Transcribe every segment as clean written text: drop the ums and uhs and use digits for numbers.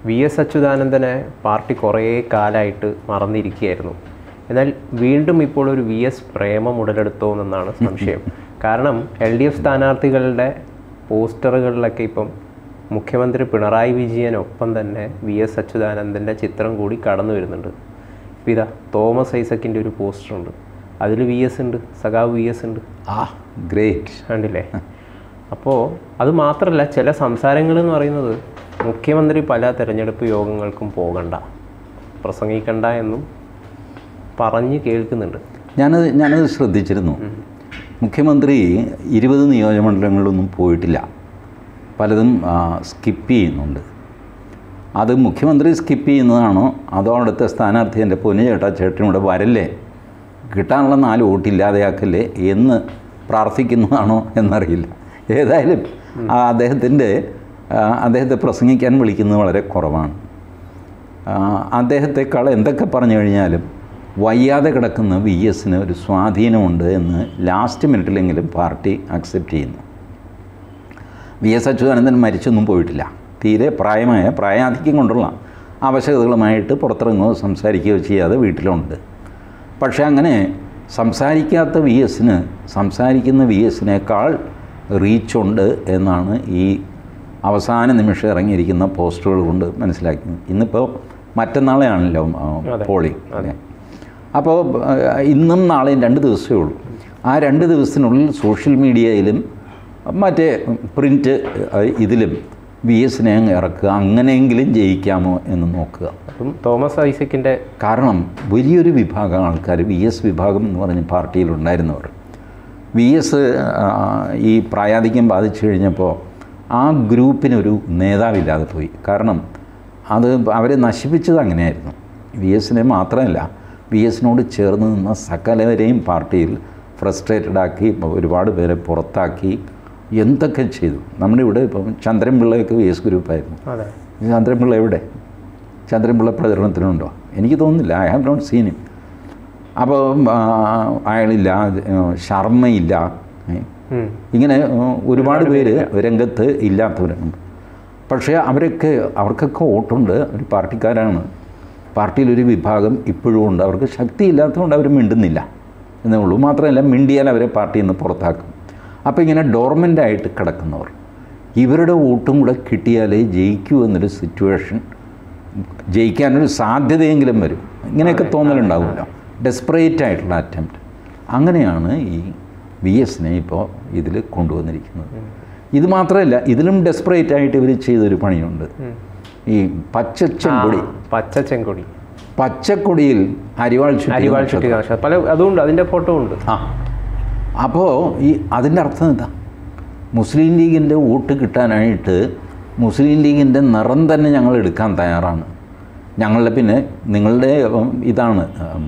VS. അച്യുതാനന്ദനെ party കുറേ കാലമായിട്ട് മറന്നിരിക്കുകയായിരുന്നു. എന്നാൽ വീണ്ടും ഇപ്പോൾ ഒരു വി.എസ്. പ്രേമം ഉടലെടുത്തോ എന്നാണ് സംശയം. കാരണം LDF സ്ഥാനാർത്ഥികളുടെ പോസ്റ്ററുകളിലൊക്കെ ഇപ്പം മുഖ്യമന്ത്രി പിണറായി വിജയനൊപ്പം തന്നെ വി.എസ്. അച്യുതാനന്ദൻ്റെ ചിത്രം കൂടി കടന്നു വരുന്നുണ്ട്. ഇപ്പോൾ ഇതാ തോമസ് ഐസക്കിൻ്റെ ഒരു പോസ്റ്ററുണ്ട്, അതിൽ വി.എസ്. ഉണ്ട്, സഖാവ് വി.എസ്. ഉണ്ട്. ഗ്രേറ്റ് കണ്ടില്ലേ? അപ്പോൾ അത് മാത്രമല്ല, ചില സംസാരങ്ങളെന്ന് പറയുന്നത് മുഖ്യമന്ത്രി പല തെരഞ്ഞെടുപ്പ് യോഗങ്ങൾക്കും പോകണ്ട, പ്രസംഗിക്കണ്ട എന്നും പറഞ്ഞ് കേൾക്കുന്നുണ്ട്. ഞാനത് ശ്രദ്ധിച്ചിരുന്നു. മുഖ്യമന്ത്രി 20 നിയോജകമണ്ഡലങ്ങളിലൊന്നും പോയിട്ടില്ല, പലതും സ്കിപ്പ് ചെയ്യുന്നുണ്ട്. അത് മുഖ്യമന്ത്രി സ്കിപ്പ് ചെയ്യുന്നതാണോ അതോ അവിടുത്തെ സ്ഥാനാർത്ഥി എൻ്റെ പൊന്നു ചേട്ടനിവിടെ വരല്ലേ, കിട്ടാനുള്ള 4 വോട്ടില്ലാതെയാക്കല്ലേ എന്ന് പ്രാർത്ഥിക്കുന്നതാണോ എന്നറിയില്ല. ഏതായാലും അദ്ദേഹത്തെ പ്രസംഗിക്കാൻ വിളിക്കുന്നത് വളരെ കുറവാണ്. അദ്ദേഹത്തെക്കാൾ എന്തൊക്കെ പറഞ്ഞു കഴിഞ്ഞാലും വയ്യാതെ കിടക്കുന്ന വി.എസിന് ഒരു സ്വാധീനമുണ്ട് എന്ന് ലാസ്റ്റ് മിനിറ്റിലെങ്കിലും പാർട്ടി അക്സെപ്റ്റ് ചെയ്യുന്നു. വി.എസ്. അച്യുതാനന്ദൻ മരിച്ചൊന്നും പോയിട്ടില്ല. തീരെ പ്രായാധിക്യം കൊണ്ടുള്ള ആവശ്യകതകളുമായിട്ട് പുറത്തിറങ്ങുകയോ സംസാരിക്കുകയോ ചെയ്യാതെ വീട്ടിലുണ്ട്. പക്ഷേ അങ്ങനെ സംസാരിക്കാത്ത സംസാരിക്കുന്ന വി.എസിനേക്കാൾ റീച്ചുണ്ട് എന്നാണ് ഈ അവസാന നിമിഷം ഇറങ്ങിയിരിക്കുന്ന പോസ്റ്ററുകൾ കൊണ്ട് മനസ്സിലാക്കുന്നത്. ഇന്നിപ്പോൾ മറ്റന്നാളെയാണല്ലോ പോളിംഗ്. അപ്പോൾ ഇന്നും നാളെയും 2 ദിവസമേ ഉള്ളൂ. ആ 2 ദിവസത്തിനുള്ളിൽ സോഷ്യൽ മീഡിയയിലും മറ്റേ പ്രിൻറ്റ് ഇതിലും വി.എസിനെ അങ്ങ് ഇറക്കുക, അങ്ങനെയെങ്കിലും ജയിക്കാമോ എന്ന് നോക്കുക. അപ്പം തോമസ് ഐസക്കിൻ്റെ കാരണം വലിയൊരു വിഭാഗം ആൾക്കാർ വി.എസ്. വിഭാഗം എന്ന് പറഞ്ഞ് പാർട്ടിയിലുണ്ടായിരുന്നവർ വി.എസ്. ഈ പ്രായാധിക്യം ബാധിച്ചു കഴിഞ്ഞപ്പോൾ ആ ഗ്രൂപ്പിനൊരു നേതാവില്ലാതെ പോയി. കാരണം അവരെ നശിപ്പിച്ചത് അങ്ങനെയായിരുന്നു. വി.എസിനെ മാത്രമല്ല, വി.എസിനോട് ചേർന്ന് നിന്ന സകലവരെയും പാർട്ടിയിൽ ഫ്രസ്ട്രേറ്റഡ് ആക്കി, ഒരുപാട് പേരെ പുറത്താക്കി, എന്തൊക്കെ ചെയ്തു. നമ്മുടെ ഇവിടെ ഇപ്പം ചന്ദ്രൻപിള്ളയൊക്കെ വി.എസ്. ഗ്രൂപ്പായിരുന്നു. ചന്ദ്രൻപിള്ള എവിടെ? ചന്ദ്രൻപിള്ള പ്രചരണത്തിനുണ്ടോ? എനിക്ക് തോന്നുന്നില്ല. I have not seen him. അപ്പോൾ അയാളില്ല, ശർമ്മയില്ല, ഇങ്ങനെ ഒരുപാട് പേര് രംഗത്ത് ഇല്ലാത്തവരാണ്. പക്ഷേ അവർക്കൊക്കെ വോട്ടുണ്ട്, അവർ പാർട്ടിക്കാരാണ്. പാർട്ടിയിലൊരു വിഭാഗം ഇപ്പോഴും ഉണ്ട്. അവർക്ക് ശക്തി ഇല്ലാത്തതുകൊണ്ട് അവർ മിണ്ടുന്നില്ല എന്നേ ഉള്ളൂ. മാത്രമല്ല, മിണ്ടിയാൽ അവരെ പാർട്ടിയിൽ നിന്ന് പുറത്താക്കും. അപ്പോൾ ഇങ്ങനെ ഡോർമെൻ്റായിട്ട് കിടക്കുന്നവർ, ഇവരുടെ വോട്ടും കൂടെ കിട്ടിയാലേ ജയിക്കൂ എന്നൊരു സിറ്റുവേഷൻ, ജയിക്കാനൊരു സാധ്യതയെങ്കിലും വരും, ഇങ്ങനെയൊക്കെ തോന്നലുണ്ടാകുമല്ലോ. ഡെസ്പറേറ്റ് ആയിട്ടുള്ള അറ്റംപ്റ്റ്. അങ്ങനെയാണ് ഈ വി.എസിനെ ഇപ്പോൾ ഇതിൽ കൊണ്ടുവന്നിരിക്കുന്നത്. ഇത് മാത്രമല്ല, ഇതിലും ഡെസ്പറേറ്റ് ആയിട്ട് ഇവർ ചെയ്തൊരു പണിയുണ്ട്. ഈ പച്ചക്കൊടിയിൽ അരിവാൾ ചുറ്റി അതുകൊണ്ട് അതിൻ്റെ ഫോട്ടോ ഉണ്ട്. അപ്പോൾ അതിൻ്റെ അർത്ഥം എന്താ? മുസ്ലിം ലീഗിൻ്റെ വോട്ട് കിട്ടാനായിട്ട് മുസ്ലിം ലീഗിൻ്റെ നിറം തന്നെ ഞങ്ങൾ എടുക്കാൻ തയ്യാറാണ്. ഞങ്ങളുടെ പിന്നെ നിങ്ങളുടെ ഇതാണ്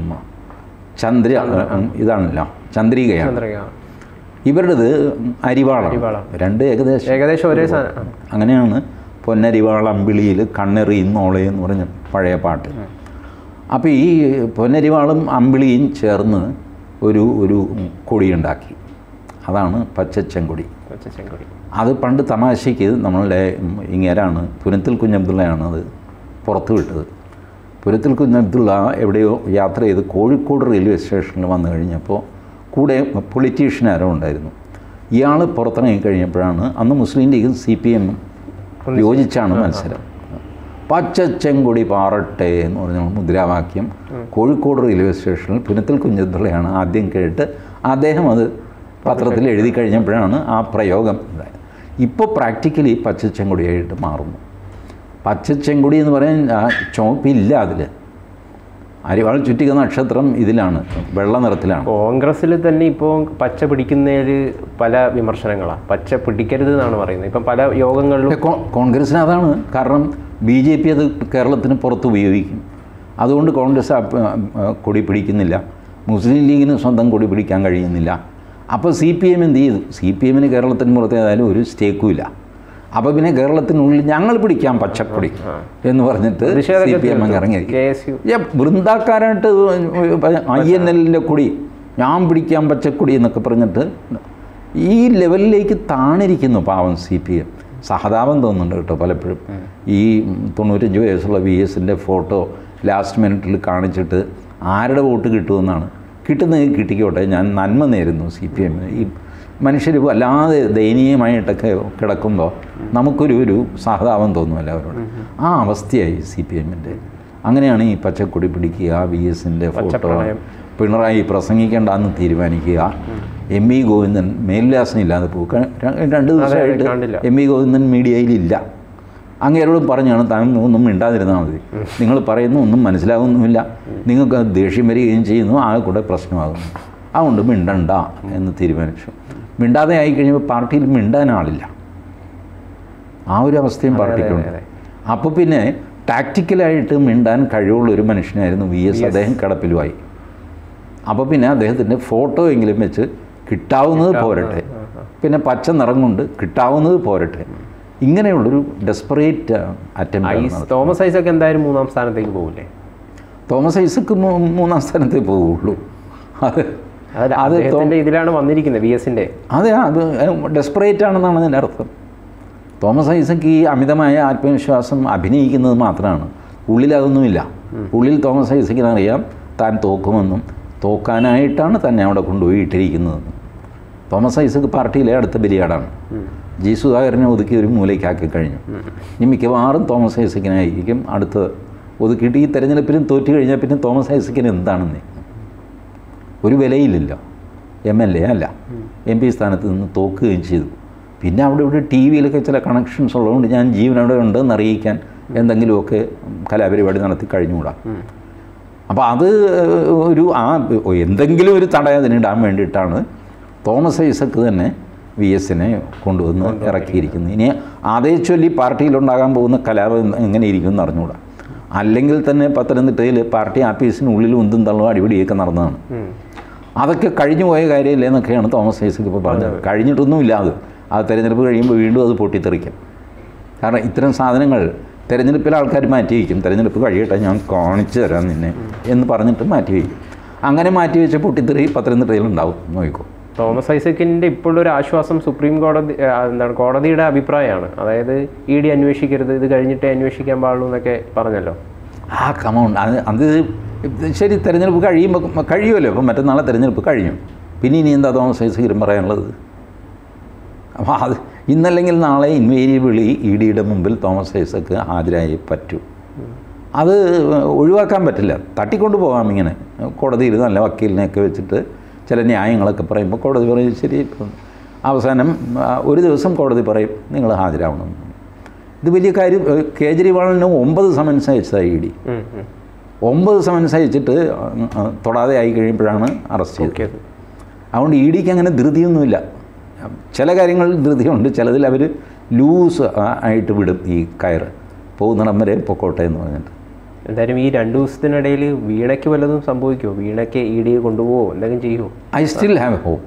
ഇതാണല്ലോ ചന്ദ്രികയാണ്, ഇവരുടേത് അരിവാളാണ്. 2 ഏകദേശം ഒരേ സാധനം. അങ്ങനെയാണ് പൊന്നരിവാൾ അമ്പിളിയിൽ കണ്ണെറിയുന്നോളെ എന്ന് പറഞ്ഞ പഴയ പാട്ട്. അപ്പോൾ ഈ പൊന്നരിവാളും അമ്പിളിയും ചേർന്ന് ഒരു കൊടിയുണ്ടാക്കി. അതാണ് പച്ചച്ചെങ്കൊടി. അത് പണ്ട് തമാശയ്ക്ക് നമ്മളുടെ ഇങ്ങേരാണ്, പുനത്തിൽ കുഞ്ഞബ്ദുള്ളയാണ് അത് പുറത്തു വിട്ടത്. പുനത്തിൽ കുഞ്ഞബ്ദുള്ള എവിടെയോ യാത്ര ചെയ്ത് കോഴിക്കോട് റെയിൽവേ സ്റ്റേഷനിൽ വന്നു കഴിഞ്ഞപ്പോൾ കൂടെ പൊളിറ്റീഷ്യൻ ആരോ ഉണ്ടായിരുന്നു. ഇയാൾ പുറത്തിറങ്ങി കഴിഞ്ഞപ്പോഴാണ്, അന്ന് മുസ്ലിം ലീഗും CPM യോജിച്ചാണ് മത്സരം. പച്ചച്ചെങ്കൊടി പാറട്ടെ എന്ന് പറഞ്ഞ മുദ്രാവാക്യം കോഴിക്കോട് റെയിൽവേ സ്റ്റേഷനിൽ പുനത്തിൽ കുഞ്ഞബ്ദുള്ളയാണ് ആദ്യം കേട്ട് അദ്ദേഹം അത് പത്രത്തിൽ എഴുതി കഴിഞ്ഞപ്പോഴാണ് ആ പ്രയോഗം ഉണ്ടായത്. ഇപ്പോൾ പ്രാക്ടിക്കലി പച്ചച്ചെങ്കൊടിയായിട്ട് മാറുന്നു. പച്ചച്ചെങ്കൊടി എന്ന് പറയാൻ ചുവപ്പില്ല, അതിൽ അരിവാൾ ചുറ്റിക നക്ഷത്രം ഇതിലാണ്, വെള്ള നിറത്തിലാണ്. കോൺഗ്രസ്സിൽ തന്നെ ഇപ്പോൾ പച്ച പിടിക്കുന്നതിൽ പല വിമർശനങ്ങളാണ്. പച്ച പിടിക്കരുത് എന്നാണ് പറയുന്നത്. ഇപ്പം പല യോഗങ്ങളിലും കോൺഗ്രസ്സിന് അതാണ് കാരണം. BJP അത് കേരളത്തിന് പുറത്ത് ഉപയോഗിക്കും. അതുകൊണ്ട് കോൺഗ്രസ് കൊടി പിടിക്കുന്നില്ല. മുസ്ലിം ലീഗിന് സ്വന്തം കൊടി പിടിക്കാൻ കഴിയുന്നില്ല. അപ്പോൾ CPM എന്ത് ചെയ്തു? CPMന് കേരളത്തിന് പുറത്ത് ഏതായാലും ഒരു സ്റ്റേക്കുമില്ല. അപ്പോൾ പിന്നെ കേരളത്തിനുള്ളിൽ ഞങ്ങൾ പിടിക്കാം പച്ചക്കൊടി എന്ന് പറഞ്ഞിട്ട് CPM അങ്ങ് ഇറങ്ങി. വൃന്ദാക്കാരായിട്ട് INLൻ്റെ കൊടി ഞാൻ പിടിക്കാം പച്ചക്കൊടി എന്നൊക്കെ പറഞ്ഞിട്ട് ഈ ലെവലിലേക്ക് താണിരിക്കുന്നു പാവം CPM. സഹതാപം തോന്നുന്നുണ്ട് കേട്ടോ പലപ്പോഴും. ഈ 95 വയസ്സുള്ള VSൻ്റെ ഫോട്ടോ ലാസ്റ്റ് മിനിറ്റിൽ കാണിച്ചിട്ട് ആരുടെ വോട്ട് കിട്ടുമെന്നാണ്. കിട്ടുന്നത് കിട്ടിക്കോട്ടെ, ഞാൻ നന്മ നേരുന്നു CPM. ഈ മനുഷ്യർ വല്ലാതെ ദയനീയമായിട്ടൊക്കെ കിടക്കുമ്പോൾ നമുക്കൊരു സഹതാപം തോന്നുമല്ലോ അവരോട്. ആ അവസ്ഥയായി CPMൻ്റെ. അങ്ങനെയാണ് ഈ പച്ചക്കൊടി പിടിക്കുക, VSൻ്റെ ഫോട്ടോ, പിണറായി പ്രസംഗിക്കേണ്ടെന്ന് തീരുമാനിക്കുക, MV ഗോവിന്ദൻ മേൽവിലാസമില്ലാതെ പോകും. 2 ദിവസമായിട്ട് MV ഗോവിന്ദൻ മീഡിയയിലില്ല. അങ്ങേരോടും പറഞ്ഞാണ് താൻ ഒന്നും മിണ്ടാതിരുന്നാൽ മതി, നിങ്ങൾ പറയുന്ന ഒന്നും മനസ്സിലാകുന്നുമില്ല, നിങ്ങൾക്ക് ദേഷ്യം വരികയും ചെയ്യുന്നു, ആകെ കൂടെ പ്രശ്നമാകുന്നു, അതുകൊണ്ട് മിണ്ടണ്ട എന്ന് തീരുമാനിച്ചു. മിണ്ടാതെ ആയിക്കഴിഞ്ഞപ്പോൾ പാർട്ടിയിൽ മിണ്ടാൻ ആളില്ല. ആ ഒരു അവസ്ഥയും പാർട്ടിക്കുണ്ട്. അപ്പോൾ പിന്നെ ടാക്റ്റിക്കലായിട്ട് മിണ്ടാൻ കഴിവുള്ളൊരു മനുഷ്യനായിരുന്നു VS. അദ്ദേഹം കിടപ്പിലുമായി. അപ്പോൾ പിന്നെ അദ്ദേഹത്തിൻ്റെ ഫോട്ടോ എങ്കിലും വെച്ച് കിട്ടാവുന്നത് പോരട്ടെ, പിന്നെ പച്ച നിറം കൊണ്ട് കിട്ടാവുന്നത് പോരട്ടെ, ഇങ്ങനെയുള്ളൊരു ഡെസ്പറേറ്റ് അറ്റംപ്റ്റ്. തോമസ് ഐസക് എന്തായാലും 3ാം സ്ഥാനത്തേക്ക് പോകില്ലേ? തോമസ് ഐസക് 3ാം സ്ഥാനത്തേ പോവുള്ളൂ. അത് ഇതിലാണ് വന്നിരിക്കുന്നത് VSൻ്റെ. അതെ, അത് ഡെസ്പറേറ്റ് ആണെന്നാണ് അതിൻ്റെ അർത്ഥം. തോമസ് ഐസക് ഈ അമിതമായ ആത്മവിശ്വാസം അഭിനയിക്കുന്നത് മാത്രമാണ്, ഉള്ളിലതൊന്നുമില്ല. ഉള്ളിൽ തോമസ് ഐസക്കിനറിയാം താൻ തോക്കുമെന്നും തോക്കാനായിട്ടാണ് തന്നെ അവിടെ കൊണ്ടുപോയി ഇട്ടിരിക്കുന്നതെന്നും. തോമസ് ഐസക് പാർട്ടിയിലെ അടുത്ത ബലിയാടാണ്. G. സുധാകരനെ ഒതുക്കി ഒരു മൂലയ്ക്കാക്കി കഴിഞ്ഞു. ഇനി മിക്കവാറും തോമസ് ഐസക്കിനായിരിക്കും അടുത്ത് ഒതുക്കിയിട്ട് ഈ തെരഞ്ഞെടുപ്പിലും തോറ്റു കഴിഞ്ഞാൽ പിന്നെ തോമസ് ഐസക്കിന് എന്താണെന്ന് ഒരു വിലയില്ലല്ലോ. MLA അല്ല, MP സ്ഥാനത്ത് നിന്ന് തോക്കുകയും ചെയ്തു. പിന്നെ ഇവിടെ TV-യിലൊക്കെ ചില കണക്ഷൻസ് ഉള്ളതുകൊണ്ട് ഞാൻ ജീവനവിടെ ഉണ്ടെന്ന് അറിയിക്കാൻ എന്തെങ്കിലുമൊക്കെ കലാപരിപാടി നടത്തി കഴിഞ്ഞുകൂടാ. അപ്പോൾ അത് എന്തെങ്കിലും ഒരു തടയതിനിടാൻ വേണ്ടിയിട്ടാണ് തോമസ് ഐസക് തന്നെ VSനെ കൊണ്ടുവന്ന് ഇറക്കിയിരിക്കുന്നത്. ഇനി അതേ ചൊല്ലി പാർട്ടിയിലുണ്ടാകാൻ പോകുന്ന കലാപം എങ്ങനെ ഇരിക്കും എന്ന് അറിഞ്ഞുകൂടാ. അല്ലെങ്കിൽ തന്നെ പത്തനംതിട്ടയിൽ പാർട്ടി ആഫീസിനുള്ളിൽ ഉന്തും തള്ളും അടിപിടിയൊക്കെ നടന്നതാണ്. അതൊക്കെ കഴിഞ്ഞു പോയ കാര്യമില്ല എന്നൊക്കെയാണ് തോമസ് ഐസക് ഇപ്പോൾ പറഞ്ഞത്. കഴിഞ്ഞിട്ടൊന്നുമില്ല. അത് തെരഞ്ഞെടുപ്പ് കഴിയുമ്പോൾ വീണ്ടും അത് പൊട്ടിത്തെറിക്കും. കാരണം ഇത്തരം സാധനങ്ങൾ തെരഞ്ഞെടുപ്പിൽ ആൾക്കാർ മാറ്റി വയ്ക്കും. തെരഞ്ഞെടുപ്പ് കഴിയട്ടെ, ഞാൻ കാണിച്ചു തരാം നിന്നെ എന്ന് പറഞ്ഞിട്ട് മാറ്റി വയ്ക്കും. അങ്ങനെ മാറ്റി വെച്ച പൊട്ടിത്തെറി പത്തനംതിട്ടയിൽ ഉണ്ടാവും, നോക്കിക്കോ. തോമസ് ഐസക്കിൻ്റെ ഇപ്പോഴൊരു ആശ്വാസം സുപ്രീം കോടതി കോടതിയുടെ അഭിപ്രായമാണ്. അതായത് ED അന്വേഷിക്കരുത്, ഇത് കഴിഞ്ഞിട്ടേ അന്വേഷിക്കാൻ പാടുള്ളൂ എന്നൊക്കെ പറഞ്ഞല്ലോ. കമൗണ്ട് അത് ശരി. തെരഞ്ഞെടുപ്പ് കഴിയുമല്ലോ. ഇപ്പം മറ്റന്നാളെ തെരഞ്ഞെടുപ്പ് കഴിഞ്ഞു. പിന്നെ ഇനി എന്താ തോമസ് ഐസക്കിനും പറയാനുള്ളത്? അപ്പോൾ അത് ഇന്നല്ലെങ്കിൽ നാളെ ഇൻവേരിയബിളി EDയുടെ മുമ്പിൽ തോമസ് ഐസക്ക് ഹാജരായി പറ്റൂ. അത് ഒഴിവാക്കാൻ പറ്റില്ല. തട്ടിക്കൊണ്ട് പോകാം. ഇങ്ങനെ കോടതിയിൽ നല്ല വക്കീലിനെയൊക്കെ വെച്ചിട്ട് ചില ന്യായങ്ങളൊക്കെ പറയുമ്പോൾ കോടതി പറയും ശരി. അവസാനം ഒരു ദിവസം കോടതി പറയും നിങ്ങൾ ഹാജരാവണം. ഇത് വലിയ കാര്യം. കേജ്രിവാളിന് 9 സമൻസ് അയച്ചതാണ് ED. 9 സമൻസ് അയച്ചിട്ട് തൊടാതെ ആയി കഴിയുമ്പോഴാണ് അറസ്റ്റ് ചെയ്തത്. അതുകൊണ്ട് EDക്ക് അങ്ങനെ ധൃതിയൊന്നുമില്ല. ചില കാര്യങ്ങളിൽ ധൃതിയുണ്ട്, ചിലതിൽ അവർ ലൂസ് ആയിട്ട് വിടും. ഈ കയറ് പോകുന്നിടം വരെ പൊക്കോട്ടെ എന്ന് പറഞ്ഞിട്ട്. എന്തായാലും ഈ 2 ദിവസത്തിനിടയിൽ വീണയ്ക്ക് വല്ലതും സംഭവിക്കുമോ? വീണയ്ക്ക് ED കൊണ്ടുപോകുമോ? എന്തെങ്കിലും ചെയ്യുമോ? I still have hope.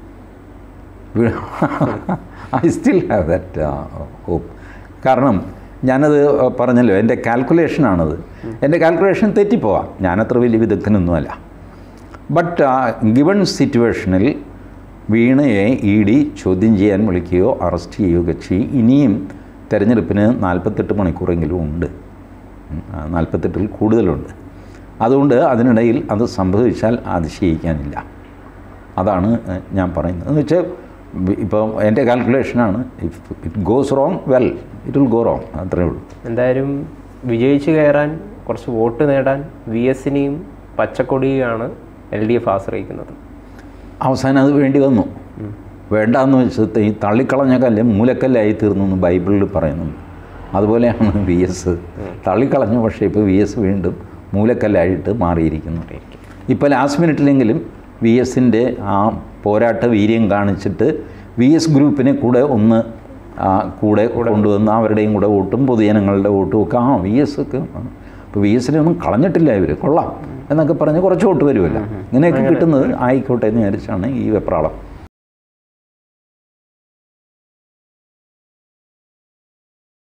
I still have that hope. കാരണം ഞാനത് പറഞ്ഞല്ലോ, എൻ്റെ കാൽക്കുലേഷനാണത്. എൻ്റെ കാൽക്കുലേഷൻ തെറ്റിപ്പോവാം, ഞാനത്ര വലിയ വിദഗ്ധനൊന്നുമല്ല. ബട്ട് ഗിവൺ സിറ്റുവേഷനിൽ വീണയെ ED ചോദ്യം ചെയ്യാൻ വിളിക്കുകയോ അറസ്റ്റ് ചെയ്യുകയോ ചെയ്യും. ഇനിയും തെരഞ്ഞെടുപ്പിന് 48 മണിക്കൂറെങ്കിലും ഉണ്ട്. 48-ൽ കൂടുതലുണ്ട്. അതുകൊണ്ട് അതിനിടയിൽ അത് സംഭവിച്ചാൽ അതിശയിക്കാനില്ല. അതാണ് ഞാൻ പറയുന്നത്. എന്ന് വെച്ചാൽ ഇപ്പോൾ എൻ്റെ കാൽക്കുലേഷനാണ്. If it goes wrong, well it will go wrong. അത്രയേ ഉള്ളൂ. എന്തായാലും വിജയിച്ച് കയറാൻ, കുറച്ച് വോട്ട് നേടാൻ VSനെയും പച്ചക്കൊടിയാണ് LDF ആശ്രയിക്കുന്നത്. അവസാനം അത് വേണ്ടി വന്നു. വേണ്ടാന്ന് വെച്ചത് ഈ തള്ളിക്കളഞ്ഞ കല്ല് മൂലക്കല്ലായി തീർന്നു എന്ന് ബൈബിളിൽ പറയുന്നുണ്ട്. അതുപോലെയാണ് VS തള്ളിക്കളഞ്ഞു. പക്ഷേ ഇപ്പോൾ VS വീണ്ടും മൂലക്കല്ലായിട്ട് മാറിയിരിക്കുന്നു. ഇപ്പോൾ ലാസ്റ്റ് മിനിറ്റിലെങ്കിലും VSൻ്റെ ആ പോരാട്ട വീര്യം കാണിച്ചിട്ട് VS ഗ്രൂപ്പിനെ കൂടെ കൂടെ കൊണ്ടുവന്ന് അവരുടെയും കൂടെ വോട്ടും പൊതുജനങ്ങളുടെ വോട്ടും ഒക്കെ VS ഒക്കെ ഇപ്പോൾ VSനെ ഒന്നും കളഞ്ഞിട്ടില്ല ഇവർ, കൊള്ളാം എന്നൊക്കെ പറഞ്ഞ് കുറച്ച് വോട്ട് വരുമല്ലോ. ഇങ്ങനെയൊക്കെ കിട്ടുന്നത് ആയിക്കോട്ടെ എന്ന് വിചാരിച്ചാണ് ഈ വെപ്രാളം.